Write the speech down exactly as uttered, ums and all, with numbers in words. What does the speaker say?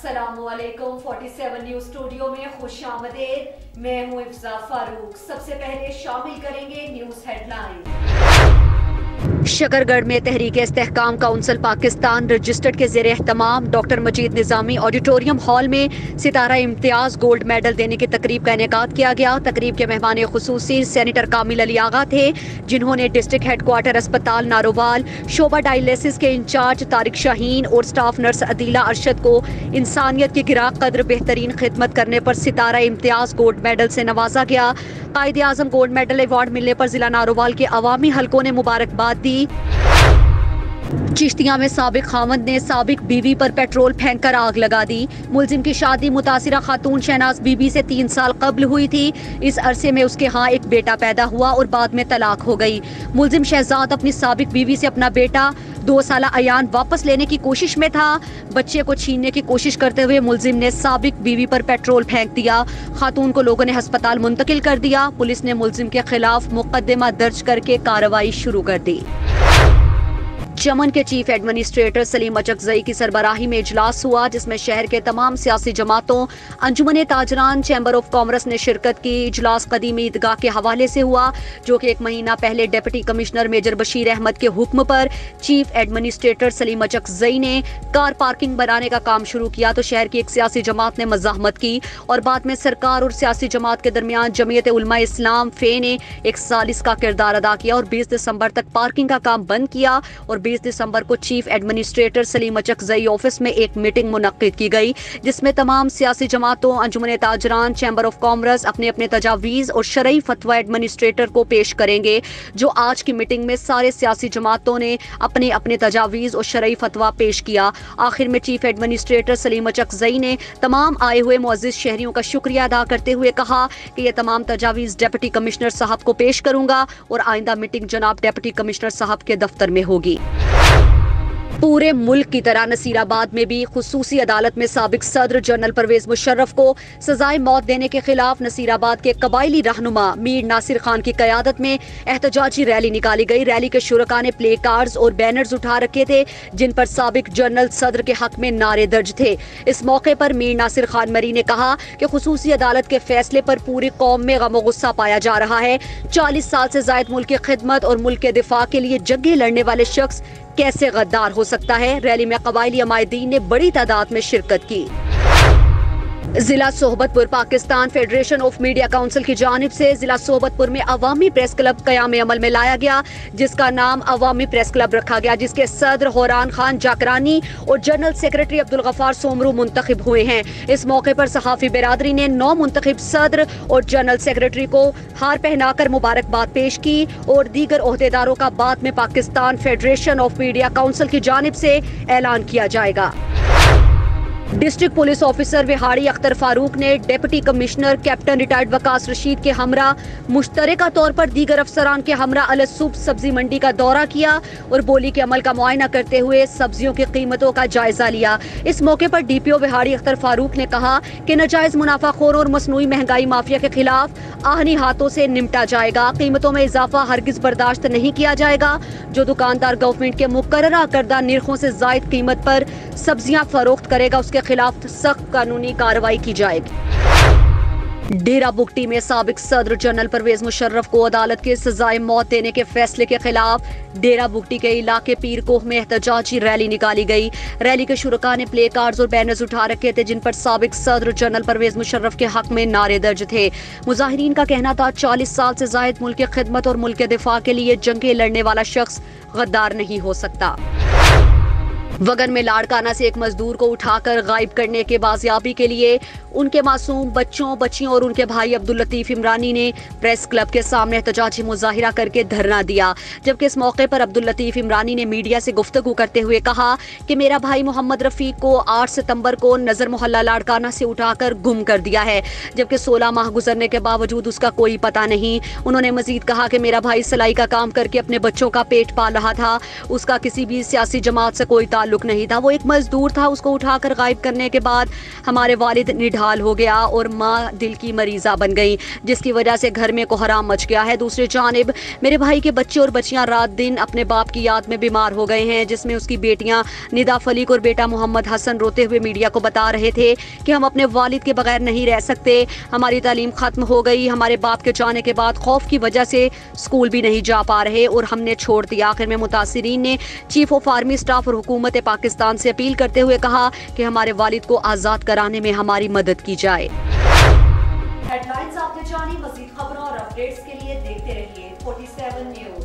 अस्सलामुअलैकुम सैंतालीस news studio में खुशामदीद। मैं हूं इफ्जा फारूक। सबसे पहले शामिल करेंगे न्यूज हेडलाइन। शकरगढ़ में तहरीक इस्तेहकाम काउंसिल पाकिस्तान रजिस्टर्ड के ज़ेरे एहतमाम doctor Majeed Nizami auditorium hall में सितारा इम्तियाज गोल्ड मेडल देने की तकरीब का इनेकाद किया गया। तकरीब के मेहमान खुसूसी सेनेटर कामिल अली आगा थे, जिन्होंने डिस्ट्रिक्ट हेडक्वार्टर अस्पताल नारोवाल शोबा डायलिसिस के इंचार्ज तारिक शाहीन और स्टाफ नर्स अदीला अरशद को इंसानियत की गिरा कद्र बेहतरीन खिदमत करने पर सितारा इम्तियाज गोल्ड मेडल से नवाजा गया। कायदे आजम गोल्ड मेडल अवार्ड मिलने पर जिला नारोवाल के अवामी हलकों ने मुबारकबाद दी। चिश्तिया में साबिक खामद ने साबिक बीवी पर पेट्रोल फेंककर आग लगा दी। मुलजिम की शादी मुतासिरा खातून शहनाज बीबी से तीन साल कब्ल हुई थी। इस अरसे में उसके यहाँ एक बेटा पैदा हुआ और बाद में तलाक हो गई। मुलजिम शहजाद अपनी साबिक बीवी से अपना बेटा दो साल अयान वापस लेने की कोशिश में था। बच्चे को छीनने की कोशिश करते हुए मुलजिम ने साबिक बीवी पर पेट्रोल फेंक दिया। खातून को लोगों ने अस्पताल मुंतकिल कर दिया। पुलिस ने मुलजिम के खिलाफ मुकदमा दर्ज करके कार्रवाई शुरू कर दी। चमन के चीफ एडमिनिस्ट्रेटर सलीम अचकजई की सरबराही में इजलास हुआ, जिसमें शहर के तमाम सियासी जमातों, Anjuman Tajiran, chamber of commerce ने शिरकत की। इजलास कदीमी ईदगाह के हवाले से हुआ, जो कि एक महीना पहले deputy commissioner major Bashir Ahmed के हुक्म पर चीफ एडमिनिस्ट्रेटर सलीम अचकजई ने कार पार्किंग बनाने का काम शुरू किया तो शहर की एक सियासी जमात ने मज़ाहमत की और बाद में सरकार और सियासी जमात के दरमियान जमीयत उलमा इस्लाम फे ने एक सालिस का किरदार अदा किया और बीस दिसंबर तक पार्किंग का काम बंद किया और बीस दिसंबर को chief administrator Saleem Achakzai office में एक मीटिंग मुनक्किद की गई, जिसमें तमाम सियासी जमातों, Anjuman Tajiran, chamber of commerce अपने अपने तजावीज़ और शरई फतवा एडमिनिस्ट्रेटर को पेश करेंगे। जो आज की मीटिंग में सारे सियासी जमातों ने अपने अपने तजावीज़ और शरई फतवा पेश किया। आखिर में चीफ एडमिनिस्ट्रेटर सलीम अचकजई ने तमाम आए हुए मुअज़्ज़िज़ शहरियों का शुक्रिया अदा करते हुए कहा कि ये तमाम तजावीज़ डिप्टी कमिश्नर साहब को पेश करूंगा और आइंदा मीटिंग जनाब डिप्टी कमिश्नर साहब के दफ्तर में होगी। पूरे मुल्क की तरह नसीराबाद में भी खुसूसी अदालत में साबिक सदर जनरल परवेज मुशर्रफ को सजाए मौत देने के खिलाफ नसीराबाद के कबायली रहनुमा मीर नासिर खान की कयादत में एहतजाजी रैली निकाली गई। रैली के शुरका ने प्ले कार्ड्स और बैनर्स उठा रखे थे, जिन पर साबिक जनरल सदर के हक में नारे दर्ज थे। इस मौके पर मीर नासिर खान मरी ने कहा कि खुसूसी अदालत के फैसले पर पूरी कौम में गम गुस्सा पाया जा रहा है। चालीस साल से जायद मुल्क की खिदमत और मुल्क के दिफा के लिए जंगें लड़ने वाले शख्स कैसे गद्दार हो सकता है। रैली में कबायली अमायदीन ने बड़ी तादाद में शिरकत की। जिला Sohbatpur Pakistan federation of media council की जानिब से जिला सोहबतपुर में अवामी प्रेस क्लब कयाम अमल में लाया गया, जिसका नाम अवामी प्रेस क्लब रखा गया, जिसके सदर होरान खान जाकरानी और जनरल सेक्रेटरी अब्दुल गफार सोमरू मुंतखब हुए हैं। इस मौके पर सहाफी बिरादरी ने नौ मुंतखब सदर और जनरल सेक्रेटरी को हार पहनाकर मुबारकबाद पेश की और दीगर ओहदेदारों का बाद में Pakistan federation of media council की जानिब से ऐलान किया जाएगा। District police officer Vehari Akhtar Farooq ने deputy commissioner captain retired Waqas Rasheed के हमरा मुश्तरका तौर पर दीगर अफसरान के हमरा अलसूब सब्जी मंडी का दौरा किया और बोली के अमल का मुआयना करते हुए सब्जियों की कीमतों का जायजा लिया। इस मौके पर डीपीओ विहाड़ी अख्तर फारूक ने कहा कि नाजायज मुनाफाखोर और मसनूई महंगाई माफिया के खिलाफ आहनी हाथों से निपटा जाएगा। कीमतों में इजाफा हरगिज बर्दाश्त नहीं किया जाएगा। जो दुकानदार गवर्नमेंट के मुकर्ररा करदा निर्खों से जायद कीमत पर सब्जियां फरोख्त करेगा, उसके खिलाफ सख्त कानूनी कार्रवाई की जाएगी। डेरा बुगटी में साबिक सदर जनरल परवेज मुशर्रफ को अदालत के सजाए मौत देने के फैसले के खिलाफ डेरा बुगटी के इलाके पीरकोह में एहतजाजी रैली निकाली गई। रैली के शुरका ने प्ले कार्ड्स और बैनर्स उठा रखे थे, जिन पर साबिक सदर जनरल परवेज मुशर्रफ के हक में नारे दर्ज थे। मुजाहिरीन का कहना था चालीस साल से जायद मुल्क की खिदमत और मुल्क के दिफा के लिए जंगें लड़ने वाला शख्स गद्दार नहीं हो सकता। वगन में लाड़काना से एक मजदूर को उठाकर गायब करने के बाजियाबी के लिए उनके मासूम बच्चों बच्चियों और उनके भाई अब्दुल लतीफ इमरानी ने प्रेस क्लब के सामने एहतजाजी मुजाहिरा करके धरना दिया। जबकि इस मौके पर अब्दुल लतीफ इमरानी ने मीडिया से गुफ्तगू करते हुए कहा कि मेरा भाई मोहम्मद रफीक को आठ सितंबर को नजर मोहल्ला लाड़काना से उठाकर गुम कर दिया है, जबकि सोलह माह गुजरने के बावजूद उसका कोई पता नहीं। उन्होंने मजीद कहा कि मेरा भाई सिलाई का काम करके अपने बच्चों का पेट पाल रहा था, उसका किसी भी सियासी जमात से कोई ताल्लुक नहीं था। वो एक मजदूर था, उसको उठाकर गायब करने के बाद हमारे वालिद निढाल हो गया और माँ दिल की मरीज़ा बन गई, जिसकी वजह से घर में कोहराम मच गया है। दूसरी जानिब मेरे भाई के बच्चे और बच्चियां रात दिन अपने बाप की याद में बीमार हो गए हैं, जिसमें उसकी बेटियां निदा फलीक और बेटा मोहम्मद हसन रोते हुए मीडिया को बता रहे थे कि हम अपने वालिद के बगैर नहीं रह सकते, हमारी तालीम खत्म हो गई, हमारे बाप के जाने के बाद खौफ की वजह से स्कूल भी नहीं जा पा रहे और हमने छोड़ दिया। आखिर में मुतासिरीन ने चीफ ऑफ आर्मी स्टाफ और हुकूमत पाकिस्तान से अपील करते हुए कहा कि हमारे वालिद को आज़ाद कराने में हमारी मदद की जाए। हेडलाइंस आपने जानी, मज़ीद खबरों और अपडेट्स के लिए देखते रहिए सैंतालीस न्यूज़।